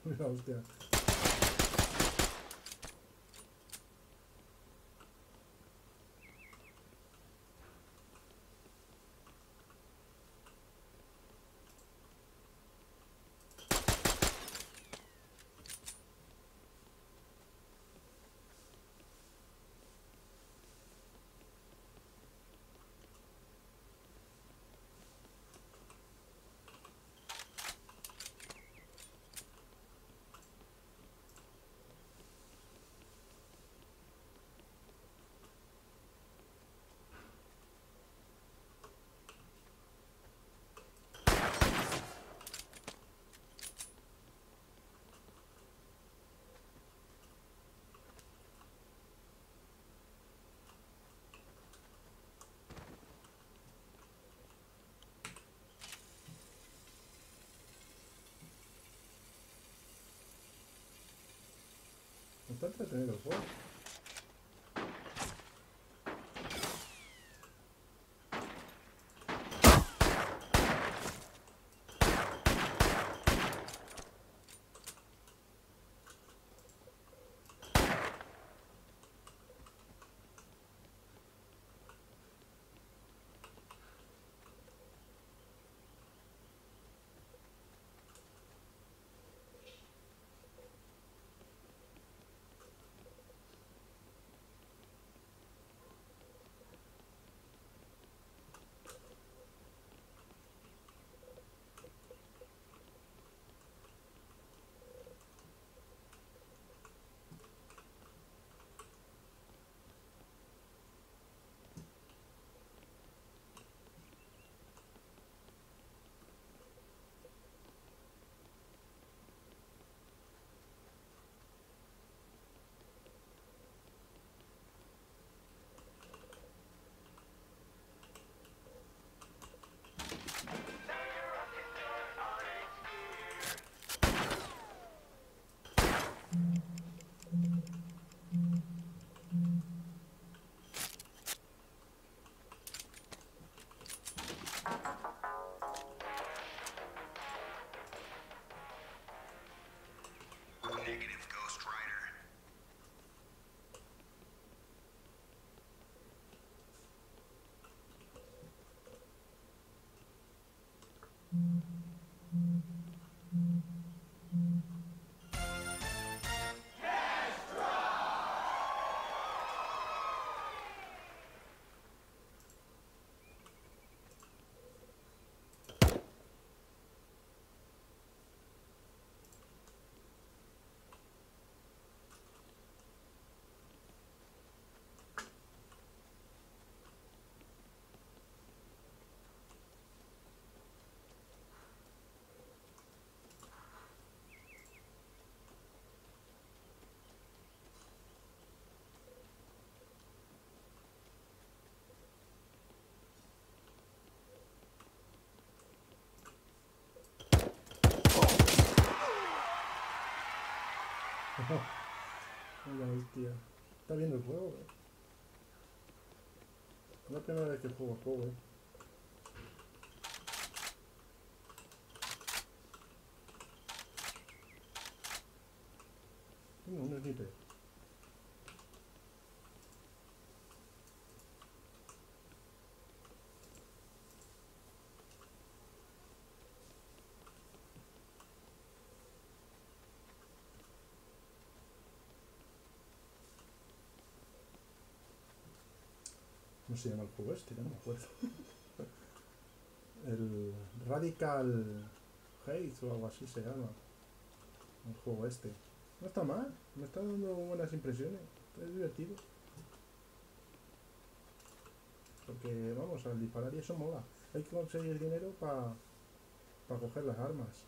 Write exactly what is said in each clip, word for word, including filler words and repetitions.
Mira, hostia. Está entretenido el juego. Negative, Ghost Rider. Mira, hostia. Está viendo el juego, eh. Es la primera vez que juego el juego, eh. Tengo un sniper. ¿Cómo se llama el juego este? No me acuerdo. El Radical Hate o algo así se llama. El juego este. No está mal. Me está dando buenas impresiones. Es divertido. Porque, vamos, al disparar y eso mola. Hay que conseguir dinero para pa coger las armas.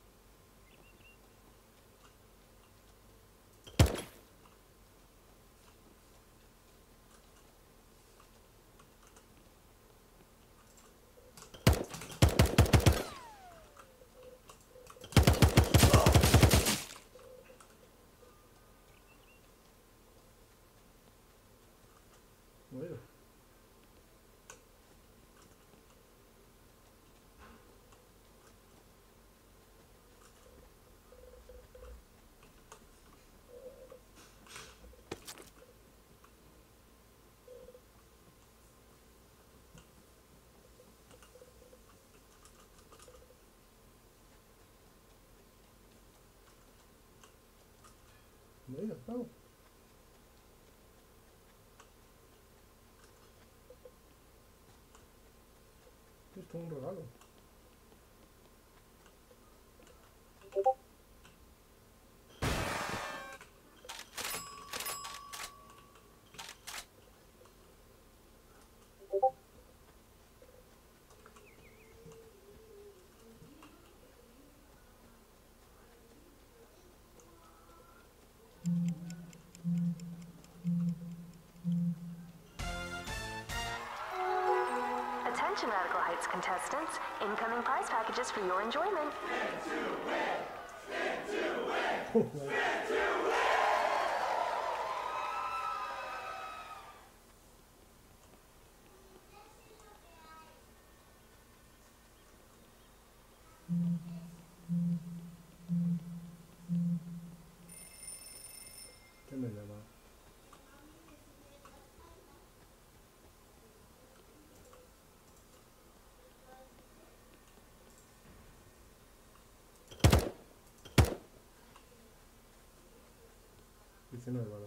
Bueno. Me he ido, vamos. Esto es un regalo. Attention Radical Heights contestants, incoming prize packages for your enjoyment. ¿Qué me llama? diecinueve balas.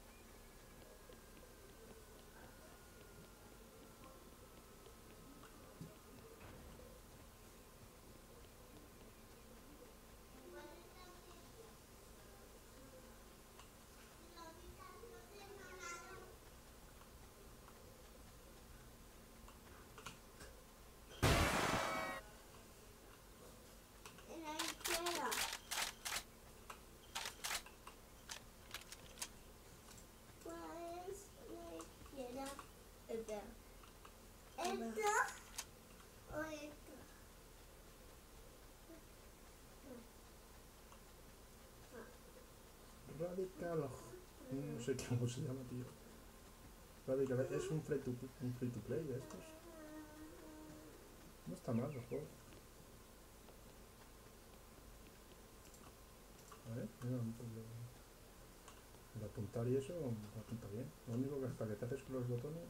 Radical, no sé cómo se llama, tío. Radical es un free to, un free to play de estos. No está mal el juego. A ver, mira, el apuntar y eso apunta bien. Lo único que hasta que te haces con los botones.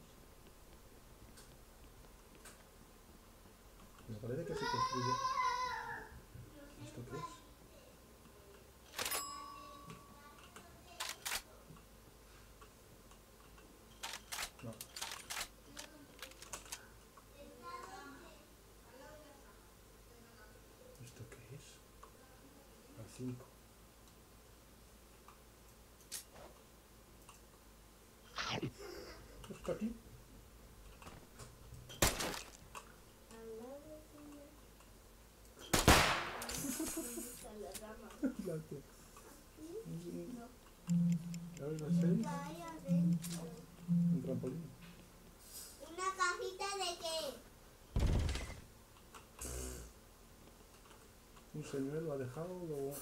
Me parece que se construye. ¿Esto qué es? No. ¿Esto qué es? A cinco. ¿Esto está aquí? Gracias. ¿Sabes las seis? Un trampolín. ¿Una cajita de qué? Un señuelo ha dejado, luego...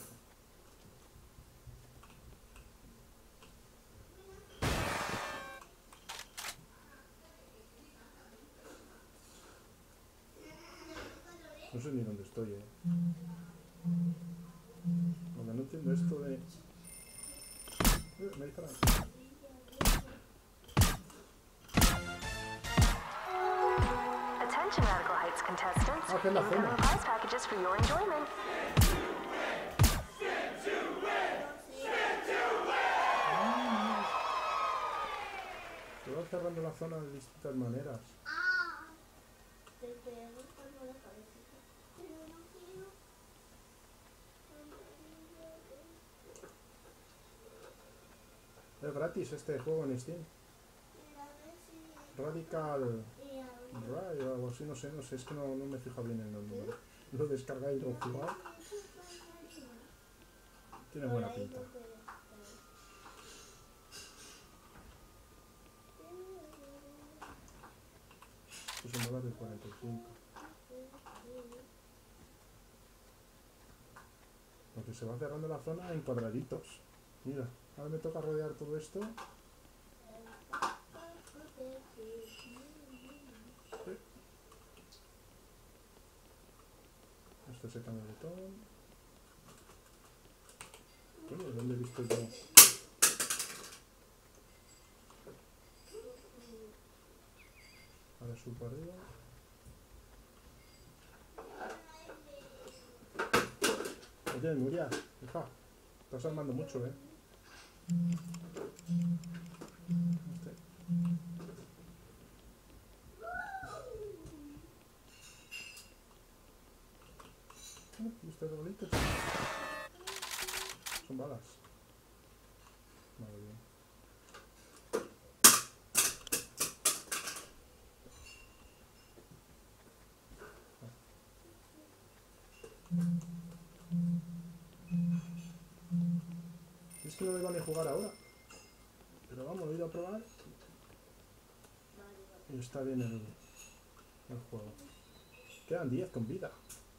No sé ni dónde estoy, eh. Lo que no entiendo esto de... Eh, me disparan. Attention Radical Heights contestants, Ah, que es la incoming zona. prize packages for your enjoyment. Se va cerrando la zona de distintas maneras. Ah, te pego con la cabecita. Pero no quiero. Es gratis este juego en Steam. Mira, a ver si... Radical Mira, Ray o algo así, no sé, no sé, es que no, no me fijo bien en los números. Lo descargáis y lo jugáis. Tiene buena por ahí pinta. no puedes estar. Pues son dólares cuarenta y cinco. Porque se va cerrando la zona en cuadraditos. Mira, ahora me toca rodear todo esto. Esto se cambia de botón. Coño, ¿dónde he visto yo? Ahora subo arriba. Oye, Nuria, hija, estás armando mucho, ¿eh? Este. Ah, ¿y este bolito? Son balas. Vale, bien. Es que no me van a jugar ahora. Pero vamos, lo he ido a probar. Y está bien el, el juego. Quedan diez con vida.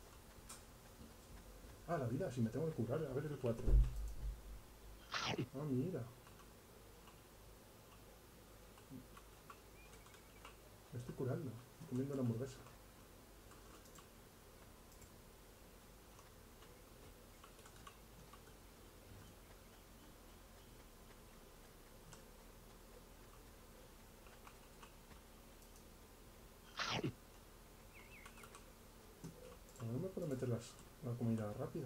Ah, la vida, si me tengo que curar. A ver el cuatro. Ah, mira. Me estoy curando. Comiendo una hamburguesa. No me puedo meter las, la comida rápida.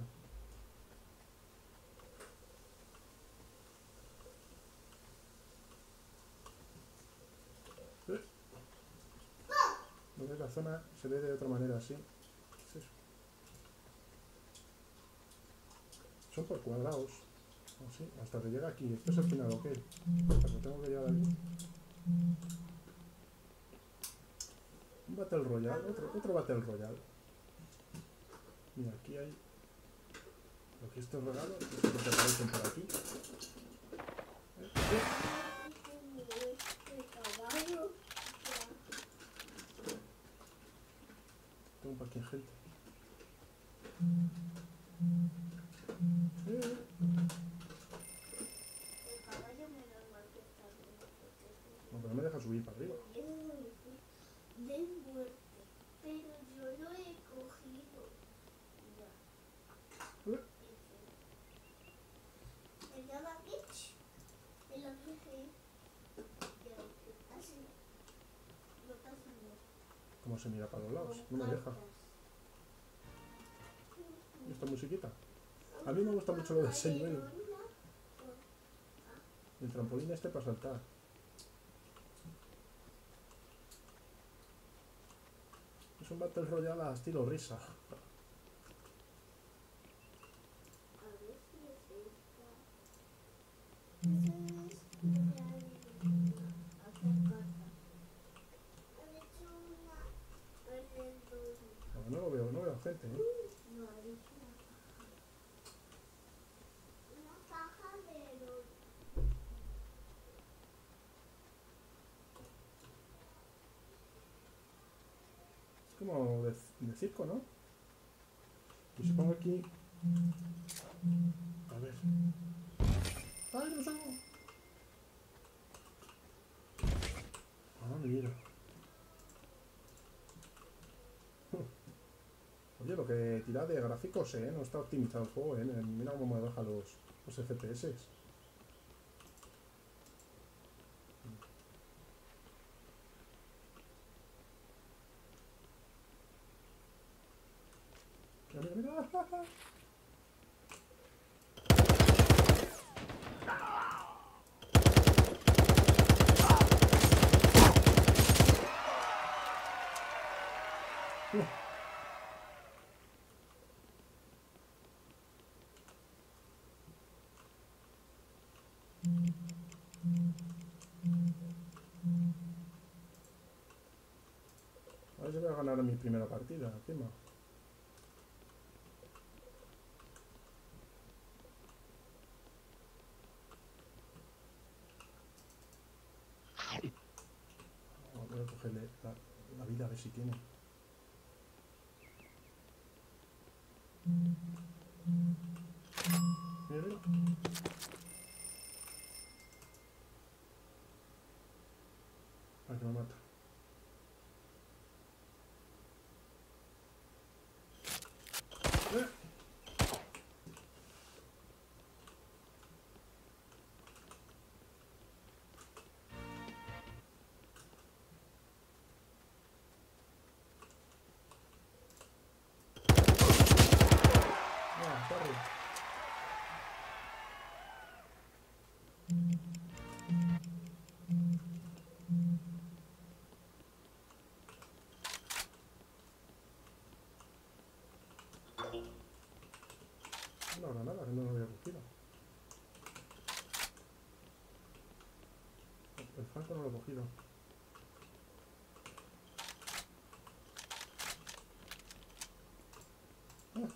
¿Eh? ¿No ves? La zona se ve de otra manera así. ¿Qué es eso? Son por cuadrados. Así, hasta que llega aquí. Esto es el final, ok. Hasta que tengo que llegar aquí. Un Battle Royale, otro, otro Battle Royale. Mira, aquí hay... Aquí estos regalos, que se te aparecen por aquí. ¿Eh? ¿Eh? Tengo un parking gente. ¿Eh? No, pero no me deja subir para arriba. De muerte, pero yo lo he cogido. Ya. ¿Eh? Se llama Peach. El otro que así. No está haciendo. ¿Cómo se mira para los lados? No me deja. ¿Y esta musiquita? A mí me gusta mucho lo del señuelo. El trampolín este para saltar. Es un Battle Royale a estilo risa. A ver si es esta. Esa es hacer carta. Han hecho una perdedora. No, no lo veo, no veo gente, ¿eh? No, ha dicho una caja. Una caja de los... Es como de, de circo, ¿no? Y si pongo aquí... A ver... ¡Ay, no salgo! Ah, mira. Oye, lo que tira de gráficos, ¿eh? No está optimizado el juego, ¿eh? Mira cómo me baja los, los F P S. Mira, mira, mira. Uh. A ver si voy a ganar mi primera partida, encima. Voy a cogerle la, la vida a ver si tiene. Mira, mira. Para que me mata. ¡Eh! Ah, sorry. Una granada que no lo había cogido. El franco no lo he cogido. Ah.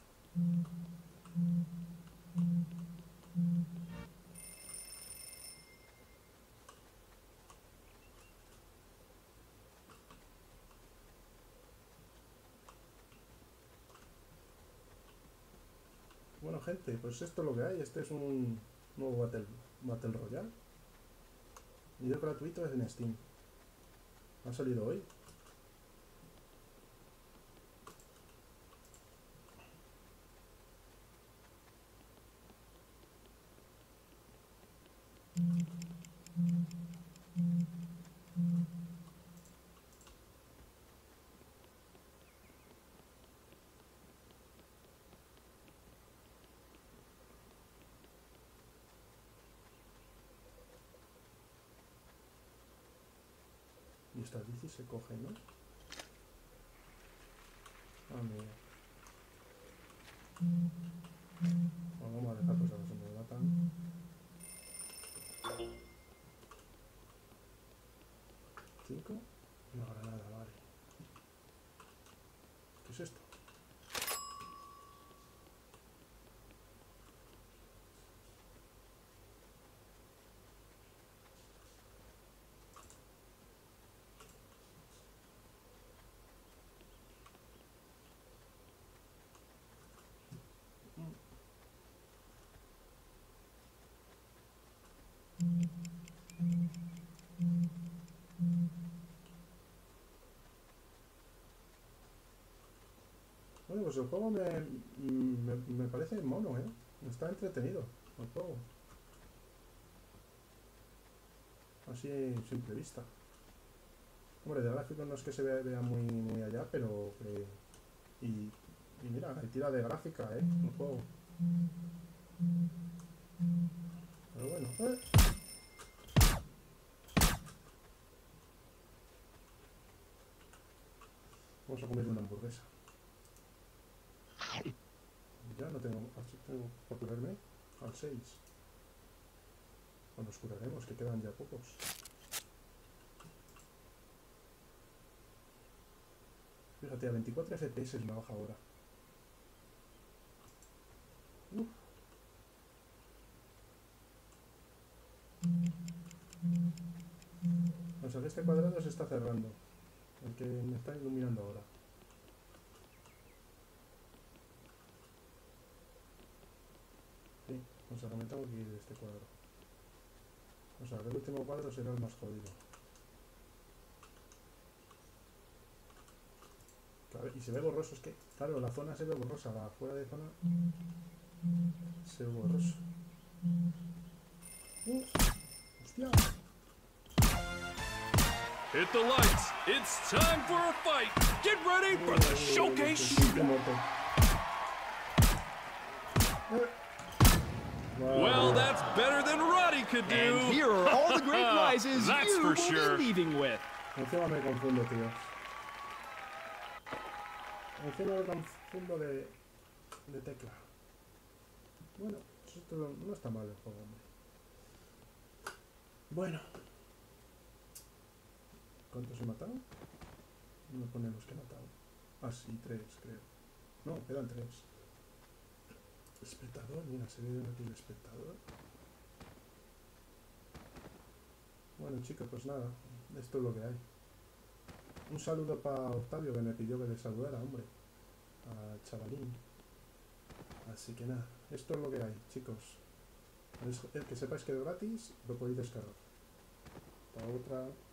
Bueno, gente, pues esto es lo que hay. Este es un nuevo Battle, Battle Royale. Y es gratuito, es en Steam. Ha salido hoy. Y estas bicis se cogen, ¿no? Ah, mira. Bueno, vamos a dejar pues a ver si me matan. Cinco. Una granada, vale. ¿Qué es esto? Bueno, pues el juego me, me, me parece mono, ¿eh? Está entretenido el juego. Así a simple vista. Hombre, de gráficos no es que se vea, vea muy, muy allá, pero... Eh, y, y mira, hay tira de gráfica, ¿eh? El juego. Pero bueno, ¿eh? Vamos a comer una hamburguesa. Ya no tengo, tengo por curarme al seis. O nos curaremos, que quedan ya pocos. Fíjate, a veinticuatro F P S me baja ahora. Uf. O sea que este cuadrado se está cerrando. El que me está iluminando ahora. Sí, o sea que me tengo que ir de este cuadro. O sea que el último cuadro será el más jodido. Claro, y se ve borroso, es que, claro, la zona se ve borrosa, la fuera de zona se ve borroso. Uh, ¡Hostia! Hit the lights. It's time for a fight. Get ready for the showcase shootout. Well, that's better than Roddy could do. And here are all the great prizes That's you for will sure. be leaving with. Encima me confundo, tío. Encima me confundo de, de tecla. Bueno, esto no está mal el juego, hombre. Bueno. ¿Cuántos he matado? No ponemos que he matado. Ah, sí, tres, creo. No, quedan tres. Espectador, mira, se ve aquí el espectador. Bueno, chicos, pues nada, esto es lo que hay. Un saludo para Octavio, que me pidió que le saludara, hombre, al chavalín. Así que nada, esto es lo que hay, chicos. El que sepáis que es gratis, lo podéis descargar. Para otra...